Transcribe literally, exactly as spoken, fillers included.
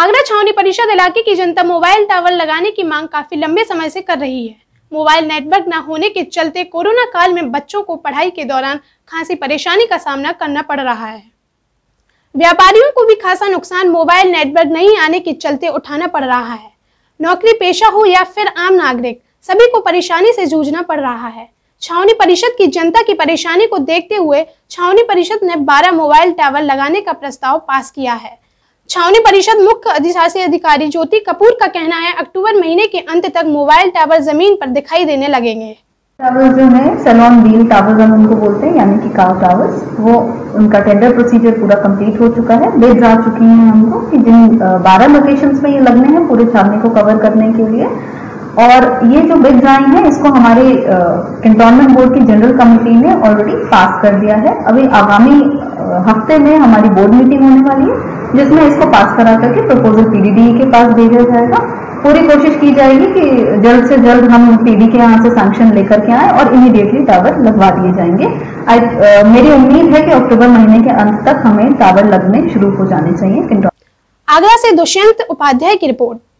आगरा छावनी परिषद इलाके की जनता मोबाइल टावर लगाने की मांग काफी लंबे समय से कर रही है। मोबाइल नेटवर्क न होने के चलते कोरोना काल में बच्चों को पढ़ाई के दौरान खासी परेशानी का सामना करना पड़ रहा है। व्यापारियों को भी खासा नुकसान मोबाइल नेटवर्क नहीं आने के चलते उठाना पड़ रहा है। नौकरी पेशा हो या फिर आम नागरिक, सभी को परेशानी से जूझना पड़ रहा है। छावनी परिषद की जनता की परेशानी को देखते हुए छावनी परिषद ने बारह मोबाइल टावर लगाने का प्रस्ताव पास किया है। छावनी परिषद मुख्य अधिशासी अधिकारी ज्योति कपूर का कहना है, अक्टूबर महीने के अंत तक मोबाइल टावर जमीन पर दिखाई देने लगेंगे। टावर्स जो है सैलॉन व्हील टावर्स हम उनको बोलते हैं, यानी कि काव टावर्स, वो उनका टेंडर प्रोसीजर पूरा कंप्लीट हो चुका है। बिड्स आ चुकी हैं हमको कि जिन बारह लोकेशंस में ये लगने हैं पूरे छावनी को कवर करने के लिए। और ये जो बिड्स आई हैं इसको हमारे कैंटोनमेंट बोर्ड की जनरल कमेटी ने ऑलरेडी पास कर दिया है। अभी आगामी हफ्ते में हमारी बोर्ड मीटिंग होने वाली है जिसमें इसको पास करा करके प्रपोजल पीडीडी के पास भेजा जाएगा। पूरी कोशिश की जाएगी कि जल्द से जल्द हम पीडी के यहाँ से सैंक्शन लेकर के आए और इमीडिएटली टावर लगवा दिए जाएंगे। आ, मेरी उम्मीद है कि अक्टूबर महीने के अंत तक हमें टावर लगने शुरू हो जाने चाहिए। आगरा से दुष्यंत उपाध्याय की रिपोर्ट।